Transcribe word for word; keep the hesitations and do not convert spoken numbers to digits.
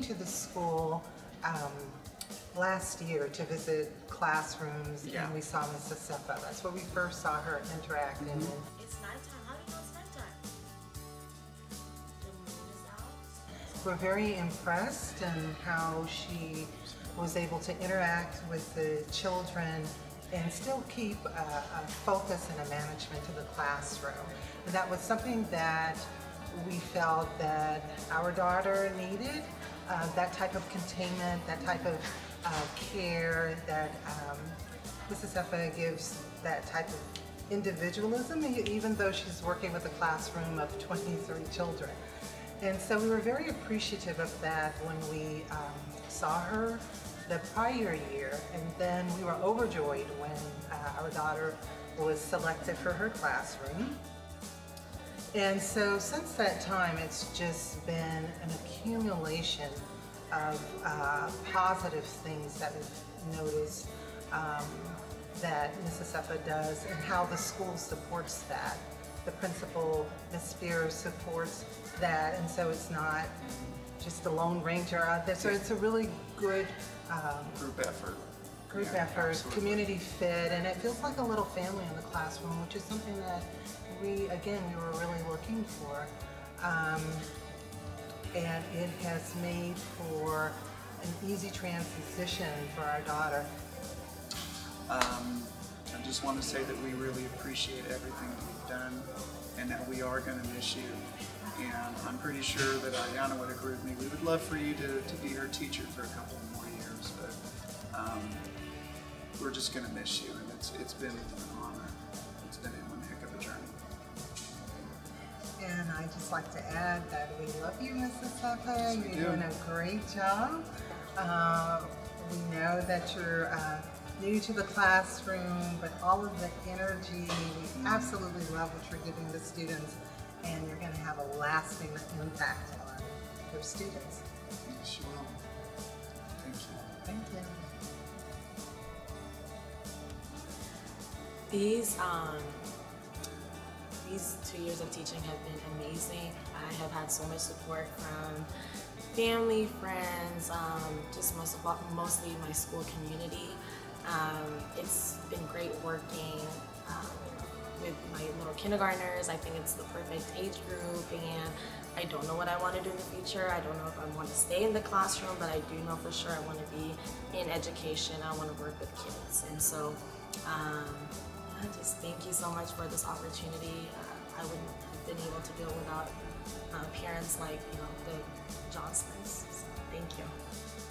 to the school um, last year to visit classrooms, Yeah. and we saw Missus Seppa. That's where we first saw her interacting. Mm-hmm. And It's nighttime. How do you know it's nighttime? The moon is out. we're very impressed in how she was able to interact with the children and still keep a, a focus and a management to the classroom. And that was something that we felt that our daughter needed, uh, that type of containment, that type of uh, care that um, Missus Seppa gives, that type of individualism, e- even though she's working with a classroom of twenty-three children. And so we were very appreciative of that when we um, saw her the prior year, and then we were overjoyed when uh, our daughter was selected for her classroom. And so since that time, it's just been an accumulation of uh, positive things that we've noticed um, that Missus Seppa does, and how the school supports that. The principal, Miz Spears, supports that, and so it's not just a lone ranger out there. So it's a really good um, Group effort. group Yeah, effort, absolutely. community fit, and it feels like a little family in the classroom, which is something that we, again, we were really looking for. Um, and it has made for an easy transition for our daughter. Um, I just want to say that we really appreciate everything that you've done, and that we are going to miss you. And I'm pretty sure that Ayana would agree with me. We would love for you to, to be her teacher for a couple more years, but um, we're just going to miss you, and it's it's been an honor. It's been one heck of a journey. And I'd just like to add that we love you, Missus Seppa. Yes, we You're do. doing a great job. Uh, we know that you're uh, new to the classroom, but all of the energy, we absolutely love what you're giving the students, and you're going to have a lasting impact on your students. Yes, you will. Thank you. Thank you. These um, these two years of teaching have been amazing. I have had so much support from family, friends, um, just most of all, mostly my school community. Um, it's been great working um, with my little kindergartners. I think it's the perfect age group, and I don't know what I want to do in the future. I don't know if I want to stay in the classroom, but I do know for sure I want to be in education. I want to work with kids, and so um, I just thank you so much for this opportunity. Uh, I wouldn't have been able to do it without uh, parents like you know the Johnsons. So thank you.